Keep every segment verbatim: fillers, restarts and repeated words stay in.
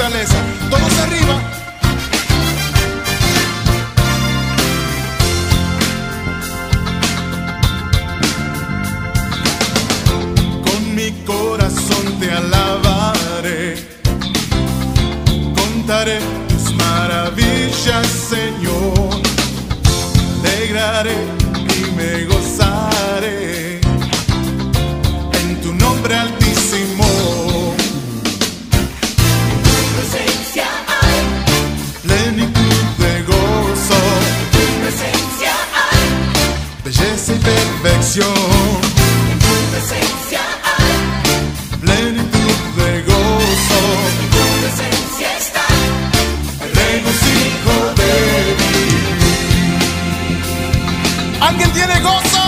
fortaleza. Todos arriba. Con mi corazón te alabaré, contaré tus maravillas, Señor. Alegraré y me gozaré en tu nombre altísimo. En tu presencia hay plenitud de gozo, en tu presencia hay belleza y perfección. en tu presencia hay Plenitud de gozo, en tu presencia está el regocijo de vivir. ¿Alguien tiene gozo?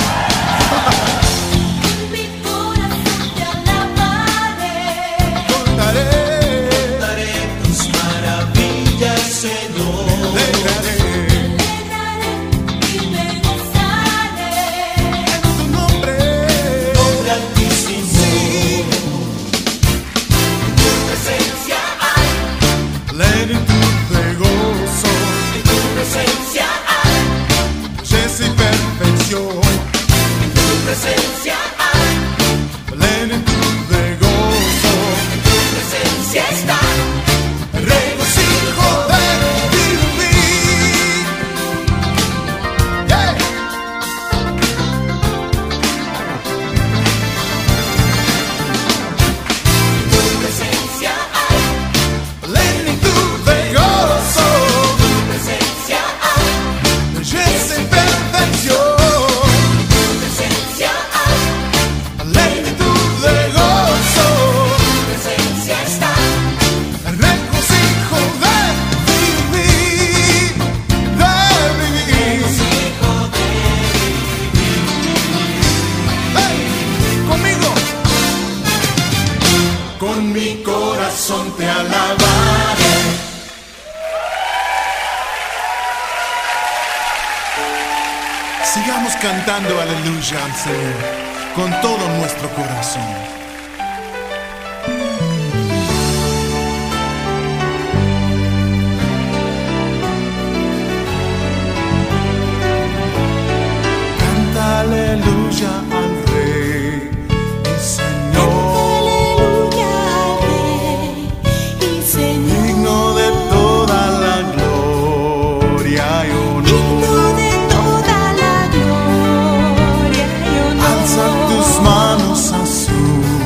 en mi corazón te alabaré. Contaré, Contaré tus maravillas, Señor. alegraré Alegraré y me gozaré en tu nombre. Nombre altísimo. en tu presencia hay Plenitud de gozo, en tu presencia hay belleza y perfección. en tu presencia hay Plenitud de gozo, en tu presencia está el regocijo de vivir. Yeah. en tu presencia hay Plenitud de gozo, en tu presencia hay belleza y perfección. en tu presencia hay Plenitud de gozo, en tu presencia está el regocijo de vivir, de vivir. Hey, conmigo. Con mi corazón te alabaré. Sigamos cantando aleluya al Señor con todo nuestro corazón. Canta aleluya al Rey y Señor, aleluya Rey y Señor digno de toda la gloria y digno honor. de toda la gloria y honor. Alza tus manos a su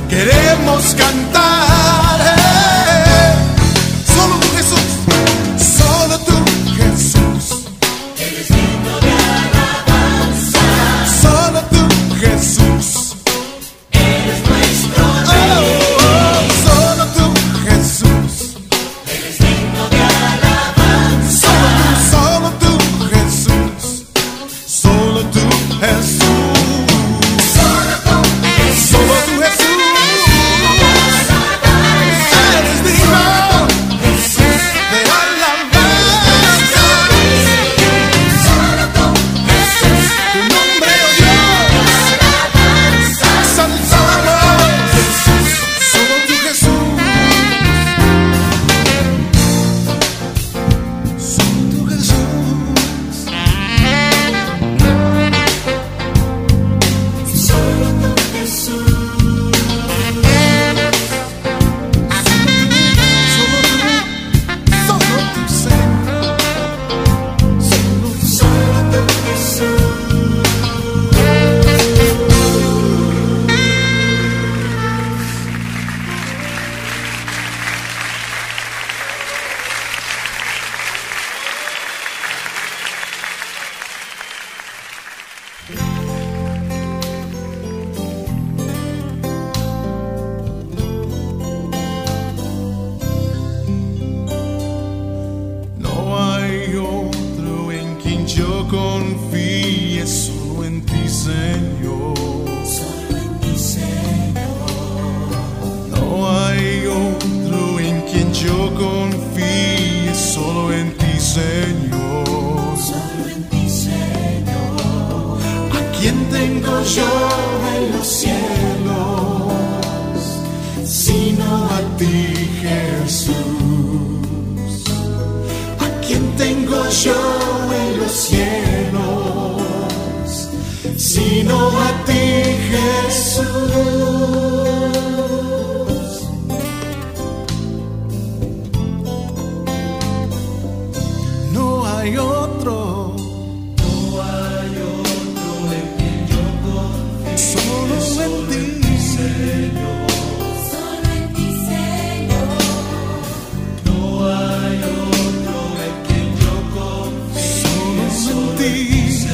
queremos cantar. eh. Solo tú, Jesús, solo tú, Jesús. Eres digno de alabanza. Solo tú, Jesús. Eres nuestro Rey. Oh, solo tú, Jesús. Eres digno de alabanza. Solo tú, solo tú, Jesús. Solo tú, Jesús. Solo tú, Jesús. Solo tú, Jesús. Eres digno de alabanza. Solo tú, Jesús. Tu nombre, oh Dios, exaltamos. Solo tú, Jesús. Solo tú, Jesús. Solo tú, Jesús. Solo tú, solo tú, Señor. Solo tú, Solo tú, Jesús. no hay otro en quien yo confíe, solo en ti, Señor. Solo en ti, Señor. No hay otro en quien yo confíe, solo en ti, Señor. Solo en ti, Señor. ¿A quién tengo yo en los cielos, sino a ti, Jesús? ¿A quién tengo yo en los cielos, sino a ti, Jesús? No hay otro, No hay otro en quien yo confíe. solo en ti, Señor. Solo en ti, Señor. No hay otro en quien yo confíe. solo en ti.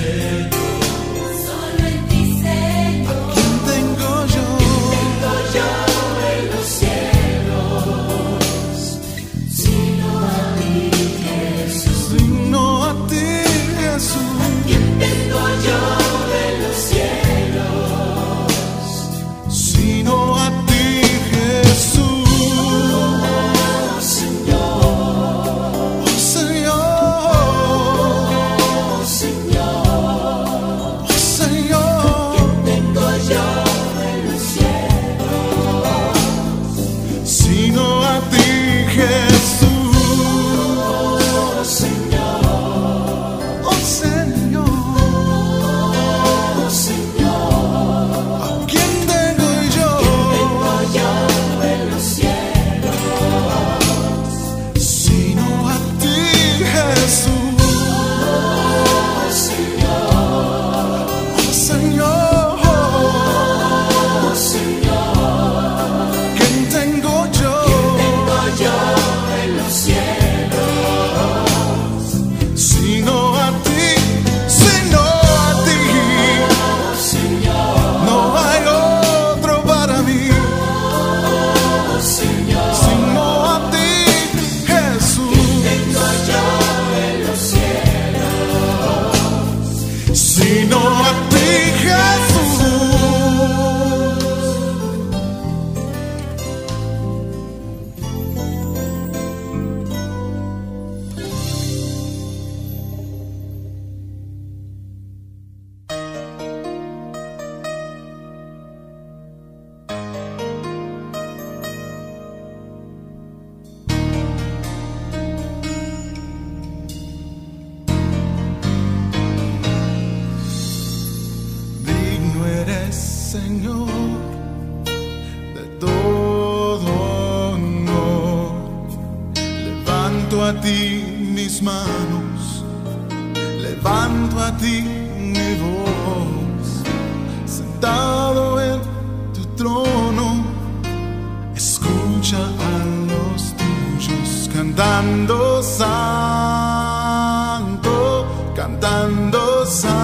Solo en ti, Señor. ¿Quién tengo yo? Tengo yo en los cielos, sino a ti, Jesús. Sino a ti, Jesús. ¿Quién tengo yo en los cielos? Sino a ti, Jesús. Oh, Señor, Oh, Señor. oh, Señor. Oh, Señor. Tengo yo en los cielos, Sino a ti, Jesús. oh, Señor, Oh, Señor. oh, Señor. ¿A quién tengo yo? Tengo yo en los cielos, Sino a ti, Jesús. oh, Señor, Oh, Señor. oh, Señor. ¿Quién tengo yo? Tengo yo en los cielos, Sino a ti, sino a ti. oh, Señor, No hay otro para mí, oh, Señor. sino a ti, Jesús. Tengo yo en los cielos, Sino a ti, Jesús. Digno eres, Señor, de todo honor. Levanto a ti mis manos, levanto a ti mi voz, sentado en tu trono, cantando santo, cantando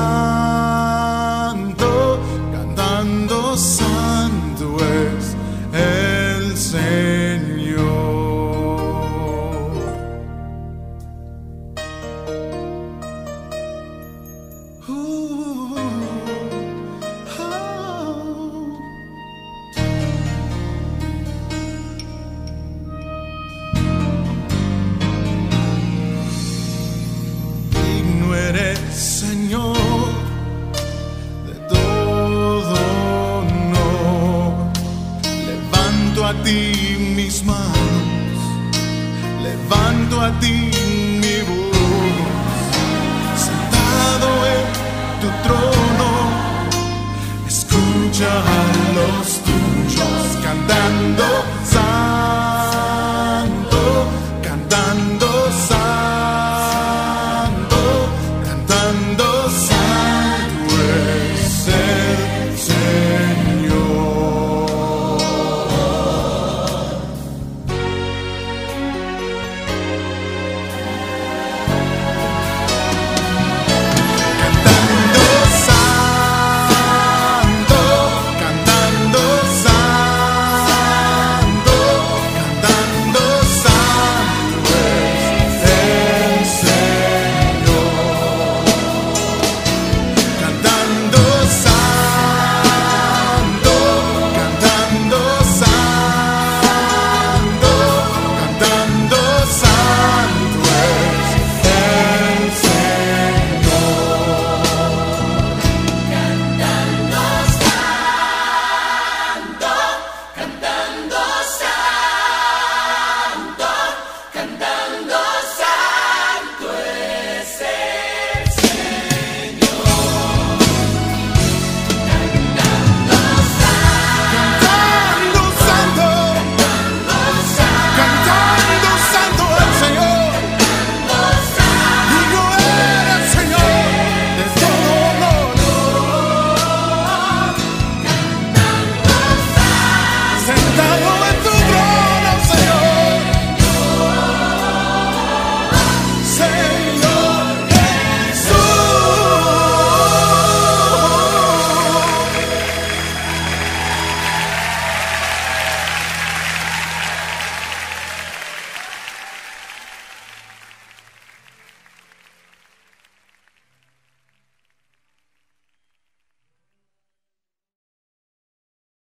santo, cantando santo es el Señor. Uh, oh. Digno eres, Señor, de todo honor. Levanto a ti mis manos, levanto a ti mi voz. Sentado en tu trono, escucha a los tuyos cantando.